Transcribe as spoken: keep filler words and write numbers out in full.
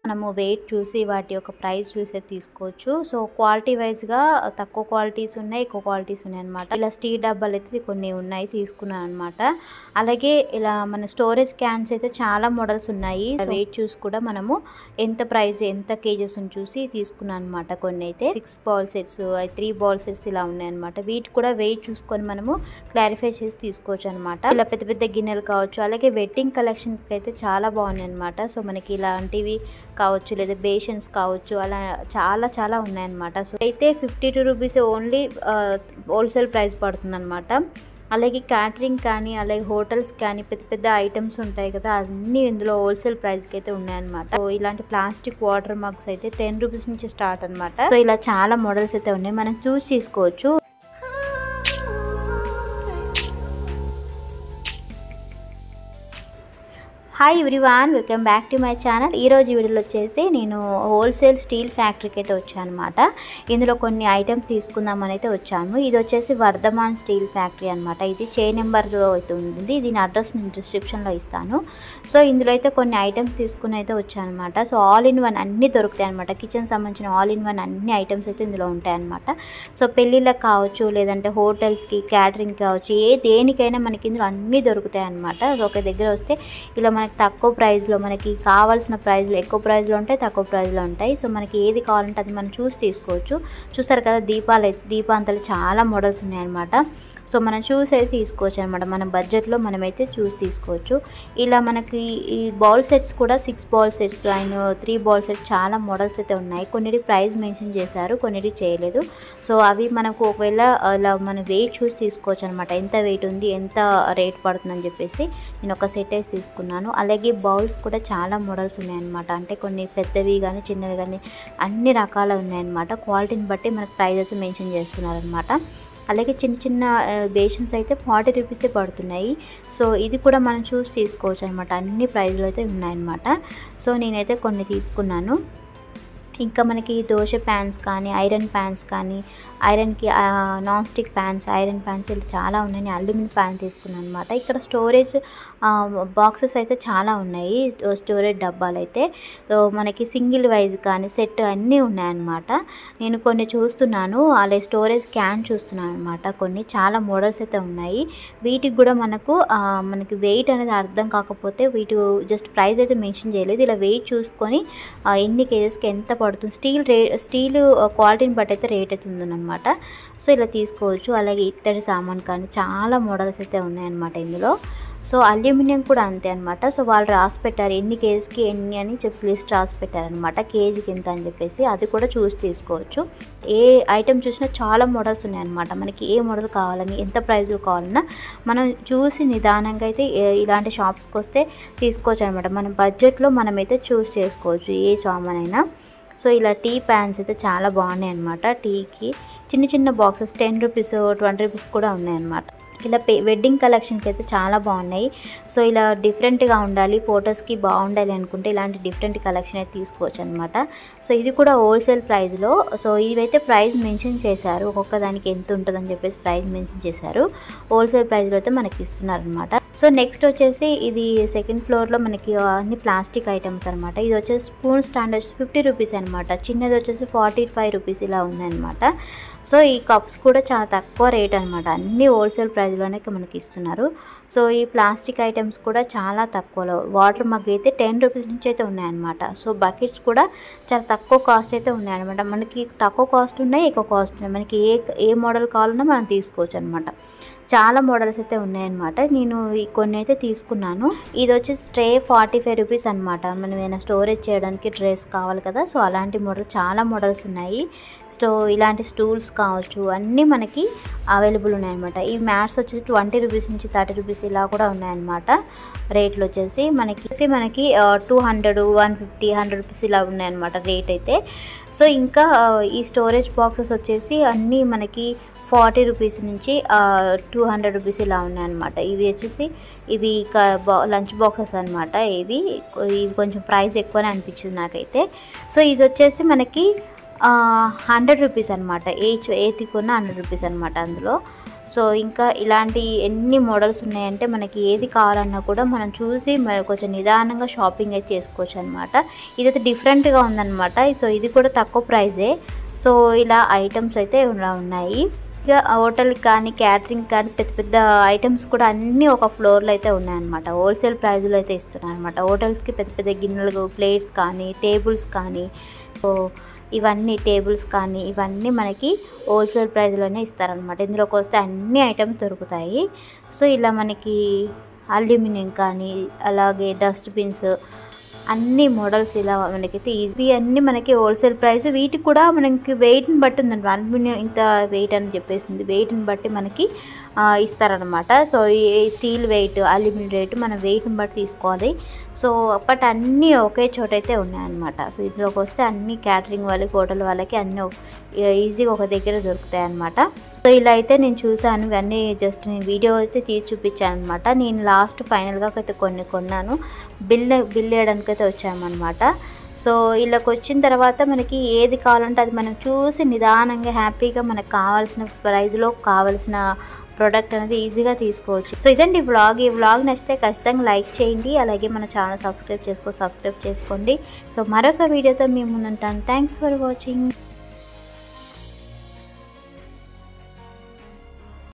మనము వెయిట్ చూసి వాటి యొక్క ప్రైస్ చూసే తీసుకోవచ్చు. సో క్వాలిటీ వైజ్‌గా తక్కువ క్వాలిటీస్ ఉన్నాయి, ఎక్కువ క్వాలిటీస్ ఉన్నాయన్నమాట. ఇలా స్టీల్ డబ్బాలు అయితే కొన్ని ఉన్నాయి తీసుకున్నాను అనమాట. అలాగే ఇలా మన స్టోరేజ్ క్యాన్స్ అయితే చాలా మోడల్స్ ఉన్నాయి. వెయిట్ చూసి కూడా మనము ఎంత ప్రైస్ ఎంత కేజెస్ అని చూసి తీసుకున్నాను అనమాట. కొన్ని అయితే six bowl sets, three bowl sets ఇలా ఉన్నాయన్నమాట. వీటి కూడా వెయిట్ చూసుకొని మనము క్లారిఫై చేసి తీసుకోవచ్చు అనమాట. ఇలా పెద్ద పెద్ద గిన్నెలు కావచ్చు, అలాగే వెడ్డింగ్ కలెక్షన్కి అయితే చాలా బాగున్నాయి అనమాట. సో మనకి ఇలాంటివి కావచ్చు లేదా బేషన్స్ కావచ్చు, అలా చాలా చాలా ఉన్నాయన్నమాట. సో అయితే fifty two rupees only wholesale price పడుతుంది అనమాట. అలాగే క్యాటరింగ్ కానీ అలాగే హోటల్స్ కానీ పెద్ద పెద్ద ఐటమ్స్ ఉంటాయి కదా, అన్నీ ఇందులో హోల్సేల్ ప్రైస్కి అయితే ఉన్నాయన్నమాట. సో ఇలాంటి ప్లాస్టిక్ వాటర్ మగ్స్ అయితే టెన్ రూపీస్ నుంచి స్టార్ట్ అనమాట. సో ఇలా చాలా మోడల్స్ అయితే ఉన్నాయి, మనం చూసి తీసుకోవచ్చు. Hi everyone, welcome back to my channel. ఈరోజు వీడియోలో వచ్చేసి నేను హోల్సేల్ స్టీల్ ఫ్యాక్టరీకి అయితే వచ్చాను అనమాట. ఇందులో కొన్ని ఐటమ్స్ తీసుకుందామని అయితే వచ్చాను. ఇది వచ్చేసి వర్ధమాన్ స్టీల్ ఫ్యాక్టరీ అనమాట. ఇది చే నెంబర్లో అయితే ఉంది. దీని అడ్రస్ నేను డిస్క్రిప్షన్లో ఇస్తాను. సో ఇందులో అయితే కొన్ని ఐటమ్స్ తీసుకుని అయితే వచ్చాను అనమాట. సో ఆల్ ఇన్ వన్ అన్నీ దొరుకుతాయి అనమాట. కిచెన్ సంబంధించిన ఆల్ ఇన్ వన్ అన్ని ఐటమ్స్ అయితే ఇందులో ఉంటాయన్నమాట. సో పెళ్ళిళ్ళకి కావచ్చు, లేదంటే హోటల్స్కి, క్యాటరింగ్ కావచ్చు, ఏ దేనికైనా మనకి ఇందులో అన్నీ దొరుకుతాయి అనమాట. సో ఒక దగ్గర వస్తే ఇలా మనకి తక్కువ ప్రైస్లో, మనకి కావాల్సిన ప్రైస్లో, ఎక్కువ ప్రైస్లో ఉంటాయి, తక్కువ ప్రైస్లో ఉంటాయి. సో మనకి ఏది కావాలంటే అది మనం చూసి తీసుకోవచ్చు. చూస్తారు కదా, దీపాలు దీపాంతలు చాలా మోడల్స్ ఉన్నాయన్నమాట. సో మనం చూసి అయితే తీసుకోవచ్చు అనమాట. మన బడ్జెట్లో మనమైతే చూసి తీసుకోవచ్చు. ఇలా మనకి ఈ బౌల్ సెట్స్ కూడా six bowl sets and three bowl sets చాలా మోడల్స్ అయితే ఉన్నాయి. కొన్నిటి ప్రైస్ మెన్షన్ చేశారు, కొన్నిటి చేయలేదు. సో అవి మనకు ఒకవేళ ఇలా మన వెయిట్ చూసి తీసుకోవచ్చు అనమాట. ఎంత వెయిట్ ఉంది, ఎంత రేట్ పడుతుందని చెప్పేసి నేను ఒక సెట్ వేసి తీసుకున్నాను. అలాగే బౌల్స్ కూడా చాలా మోడల్స్ ఉన్నాయన్నమాట. అంటే కొన్ని పెద్దవి కానీ చిన్నవి కానీ అన్ని రకాలు ఉన్నాయన్నమాట. క్వాలిటీని బట్టి మనకు ప్రైస్ అయితే మెన్షన్ చేస్తున్నారనమాట. అలాగే చిన్న చిన్న బేషన్స్ అయితే ఫార్టీ రూపీసే పడుతున్నాయి. సో ఇది కూడా మనం చూసి తీసుకోవచ్చు అనమాట. అన్ని ప్రైజ్లు అయితే ఉన్నాయన్నమాట. సో నేనైతే కొన్ని తీసుకున్నాను. ఇంకా మనకి దోశ ప్యాన్స్ కానీ, ఐరన్ ప్యాన్స్ కానీ, ఐరన్కి non stick pans, iron pans ఇలా చాలా ఉన్నాయి. నేను అల్యూమినియం ప్యాన్ తీసుకున్నాను అనమాట. ఇక్కడ స్టోరేజ్ బాక్సెస్ అయితే చాలా ఉన్నాయి, స్టోరేజ్ డబ్బాలు అయితే. మనకి సింగిల్ వైజ్ కానీ సెట్ అన్నీ ఉన్నాయన్నమాట. నేను కొన్ని చూస్తున్నాను, అలాగే స్టోరేజ్ క్యాన్ చూస్తున్నాను అనమాట. కొన్ని చాలా మోడల్స్ అయితే ఉన్నాయి. వీటికి కూడా మనకు మనకి వెయిట్ అనేది అర్థం కాకపోతే వీటి జస్ట్ ప్రైస్ అయితే మెన్షన్ చేయలేదు. ఇలా వెయిట్ చూసుకొని ఎన్ని కేజెస్కి ఎంత పడుతుంది, స్టీల్ రే స్టీల్ క్వాలిటీని బట్టి అయితే రేట్ అయితే ఉందన్నమాట. సో ఇలా తీసుకోవచ్చు. అలాగే ఇత్తడి సామాన్ కానీ చాలా మోడల్స్ అయితే ఉన్నాయన్నమాట ఇందులో. సో అల్యూమినియం కూడా అంతే అనమాట. సో వాళ్ళు రాసి పెట్టారు ఎన్ని కేజీకి ఎన్ని అని చెప్పి లిస్ట్ రాసి పెట్టారనమాట, కేజీకి ఎంత అని చెప్పేసి. అది కూడా చూసి తీసుకోవచ్చు. ఏ ఐటెం చూసినా చాలా మోడల్స్ ఉన్నాయన్నమాట. మనకి ఏ మోడల్ కావాలని, ఎంత ప్రైజ్లో కావాలన్నా మనం చూసి నిదానంగా అయితే ఇలాంటి షాప్స్కి వస్తే తీసుకోవచ్చు అనమాట. మన బడ్జెట్లో మనమైతే చూస్ చేసుకోవచ్చు ఏ సామాన్ అయినా. సో ఇలా టీ ప్యాన్స్ అయితే చాలా బాగున్నాయి అనమాట. టీకి చిన్న చిన్న boxes ten rupees twenty rupees కూడా ఉన్నాయన్నమాట. ఇలా పే వెడ్డింగ్ కలెక్షన్కి అయితే చాలా బాగున్నాయి. సో ఇలా డిఫరెంట్గా ఉండాలి, ఫొటోస్కి బాగుండాలి అనుకుంటే ఇలాంటి డిఫరెంట్ కలెక్షన్ అయితే తీసుకోవచ్చు అనమాట. సో ఇది కూడా హోల్సేల్ ప్రైస్లో. సో ఇవైతే ప్రైస్ మెన్షన్ చేశారు, ఒక్కొక్క దానికి ఎంత ఉంటుందని చెప్పేసి ప్రైస్ మెన్షన్ చేశారు. హోల్సేల్ ప్రైస్లో అయితే మనకి ఇస్తున్నారు అనమాట. సో నెక్స్ట్ వచ్చేసి ఇది సెకండ్ ఫ్లోర్లో మనకి అన్ని ప్లాస్టిక్ ఐటమ్స్ అనమాట. ఇది వచ్చేసి స్పూన్ స్టాండ్ వచ్చి ఫిఫ్టీ రూపీస్ అనమాట. చిన్నది వచ్చేసి ఫార్టీ ఫైవ్ రూపీస్ ఇలా ఉందన్నమాట. సో ఈ కప్స్ కూడా చాలా తక్కువ రేట్ అనమాట. అన్నీ హోల్సేల్ ప్రైస్లోనే మనకి ఇస్తున్నారు. సో ఈ ప్లాస్టిక్ ఐటమ్స్ కూడా చాలా తక్కువలో, వాటర్ మగ్ అయితే టెన్ రూపీస్ నుంచి అయితే ఉన్నాయన్నమాట. సో బకెట్స్ కూడా చాలా తక్కువ కాస్ట్ అయితే ఉన్నాయన్నమాట. మనకి తక్కువ కాస్ట్ ఉన్నాయి, ఎక్కువ కాస్ట్ ఉన్నాయి. మనకి ఏ ఏ మోడల్ కావాలన్నా మనం తీసుకోవచ్చు అనమాట. చాలా మోడల్స్ అయితే ఉన్నాయన్నమాట. నేను ఈ కొన్ని అయితే తీసుకున్నాను. ఇది వచ్చి ట్రే ఫార్టీ ఫైవ్ రూపీస్ అనమాట. మనం ఏమైనా స్టోరేజ్ చేయడానికి ట్రేస్ కావాలి కదా, సో అలాంటి మోడల్ చాలా మోడల్స్ ఉన్నాయి. సో ఇలాంటి స్టూల్స్ కావచ్చు అన్నీ మనకి అవైలబుల్ ఉన్నాయన్నమాట. ఈ మ్యాట్స్ వచ్చేసి ట్వంటీ రూపీస్ నుంచి థర్టీ రూపీస్ ఇలా కూడా ఉన్నాయన్నమాట. రేట్లు వచ్చేసి మనకి మనకి two hundred one fifty hundred rupees ఇలా ఉన్నాయన్నమాట రేట్ అయితే. సో ఇంకా ఈ స్టోరేజ్ బాక్సెస్ వచ్చేసి అన్నీ మనకి ఫార్టీ రూపీస్ నుంచి టూ హండ్రెడ్ రూపీస్ ఇలా ఉన్నాయన్నమాట. ఇవి వచ్చేసి ఇవి లంచ్ బాక్సెస్ అనమాట. ఇవి ఇవి కొంచెం ప్రైస్ ఎక్కువనే అనిపించింది నాకైతే. సో ఇది వచ్చేసి మనకి హండ్రెడ్ రూపీస్ అనమాట. ఏ ఏతి కొన్న హండ్రెడ్ రూపీస్ అనమాట అందులో. సో ఇంకా ఇలాంటి ఎన్ని మోడల్స్ ఉన్నాయంటే మనకి ఏది కావాలన్నా కూడా మనం చూసి కొంచెం నిదానంగా షాపింగ్ అయితే చేసుకోవచ్చు అనమాట. ఇదైతే డిఫరెంట్గా ఉందన్నమాట. సో ఇది కూడా తక్కువ ప్రైజే. సో ఇలా ఐటమ్స్ అయితే ఇలా ఉన్నాయి. ఇక హోటల్కి కానీ క్యాటరింగ్ కానీ పెద్ద పెద్ద ఐటమ్స్ కూడా అన్నీ ఒక ఫ్లోర్లో అయితే ఉన్నాయన్నమాట. హోల్సేల్ ప్రైజ్లో అయితే ఇస్తున్నాను అనమాట. హోటల్స్కి పెద్ద పెద్ద గిన్నెలు, ప్లేట్స్ కానీ, టేబుల్స్ కానీ, సో ఇవన్నీ టేబుల్స్ కానీ ఇవన్నీ మనకి హోల్సేల్ ప్రైజ్లోనే ఇస్తారనమాట. ఇందులోకి వస్తే అన్ని ఐటమ్స్ దొరుకుతాయి. సో ఇలా మనకి అల్యూమినియం కానీ, అలాగే డస్ట్బిన్స్, అన్ని మోడల్స్ ఇలా మనకైతే ఈజీ అన్నీ మనకి హోల్సేల్ ప్రైస్. వీటికి కూడా మనకి వెయిట్ని బట్టి ఉందండి. అల్యూమినియం ఇంత వెయిట్ అని చెప్పేసింది, వెయిట్ని బట్టి మనకి ఇస్తారనమాట. సో ఈ స్టీల్ వెయిట్, అల్యూమినియం వెయిట్ మనం వెయిట్ని బట్టి తీసుకోవాలి. సో బట్ అన్నీ ఒకే చోట అయితే ఉన్నాయన్నమాట. సో ఇందులోకి వస్తే అన్ని క్యాటరింగ్ వాళ్ళకి, హోటల్ వాళ్ళకి అన్నీ ఈజీగా ఒక దగ్గర దొరుకుతాయి అన్నమాట. సో ఇలా అయితే నేను చూసాను. ఇవన్నీ జస్ట్ నేను వీడియో అయితే తీసి చూపించాను అనమాట. నేను లాస్ట్ ఫైనల్గా అయితే కొన్ని కొన్నాను. బిల్ బిల్ వేయడానికి అయితే వచ్చామన్నమాట. సో ఇలాకి వచ్చిన తర్వాత మనకి ఏది కావాలంటే అది మనం చూసి నిదానంగా హ్యాపీగా మనకు కావాల్సిన ప్రైజ్లో కావాల్సిన ప్రోడక్ట్ అనేది ఈజీగా తీసుకోవచ్చు. సో ఇదండి వ్లాగ్. ఈ వ్లాగ్ నచ్చితే ఖచ్చితంగా లైక్ చేయండి. అలాగే మన ఛానల్ సబ్స్క్రైబ్ చేసుకో సబ్స్క్రైబ్ చేసుకోండి. సో మరొక వీడియోతో మేము ముందుంటాను. Thanks for watching.